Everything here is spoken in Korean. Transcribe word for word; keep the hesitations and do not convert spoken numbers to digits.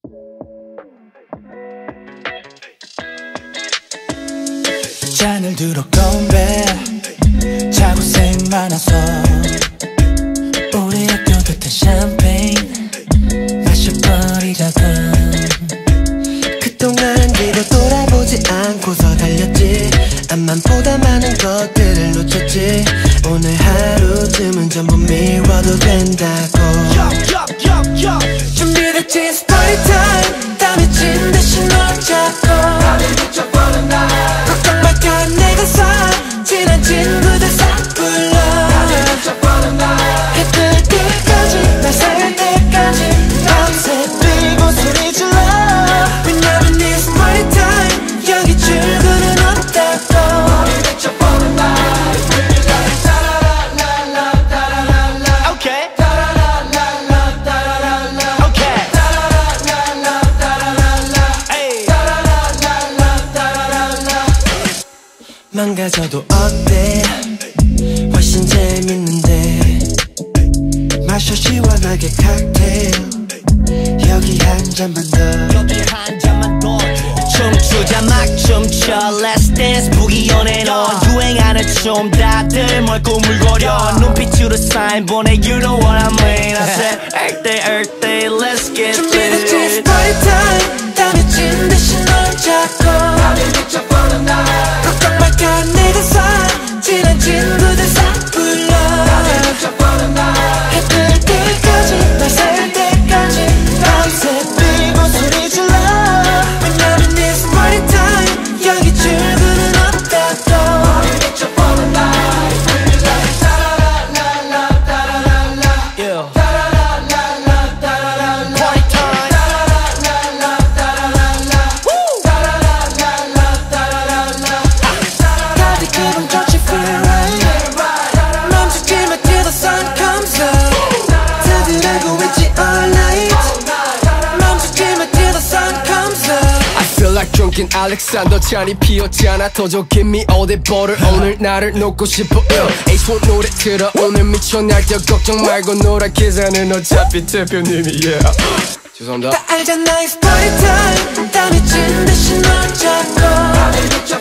잔을 들어 건배 자고생 많아서 우리 학교 곁에 샴페인 마셔버리자고. 그동안 뒤로 돌아보지 않고서 달렸지. 앞만 보다 많은 것들을 놓쳤지. 오늘 하루쯤은 전부 미워도 된다고. 준비됐지 it's party time. 땀이 진 듯이 널 잡고 걱정 말까 내가 사 친한 친구들 싹 불러 해 뜰 때까지 날 살 때까지 밤새 뛰고 소리 질러. 왜냐면 it's party time. 여기 출근은 없다고. 망가져도 어때 훨씬 재밌는데. 마셔 시원하게 칵테일 여기 한 잔만 더 여기 한 잔만 더 춤추자 막 춤춰 Let's dance boogie on and on. 유행하는 춤 다들 뭘 꾸물거려. 눈빛으로 사인 보내 You know what I mean. I said everyday everyday let's get this. 준비됐지 it's party time. 땀이 진 듯이 널 잡고 걱정 말까 내가 사 친한 친구들 싹 불러 해 뜰 때까지 날 살 때까지 밤새 뛰고 소리 질러. 왜냐면 it's party time. 여기 출근은 없다고. Yeah. Party time. 다들 기분 좋지 feel right. 멈추지 마 till the sun comes up. 다들 알고 있지 all night. 멈추지 마 till the sun comes up. I feel like drunken Alexander. 잔이 피었잖아 더줘 give me all that butter. 오늘 나를 놓고 싶어 에이스 원 노래 틀어. 오늘 미쳐 날뛰어 걱정 말고 놀아. 계산은 어차피 대표님이 yeah. 죄송합니다. 다 알잖아 it's party time. 땀이 진 듯이 널 잡고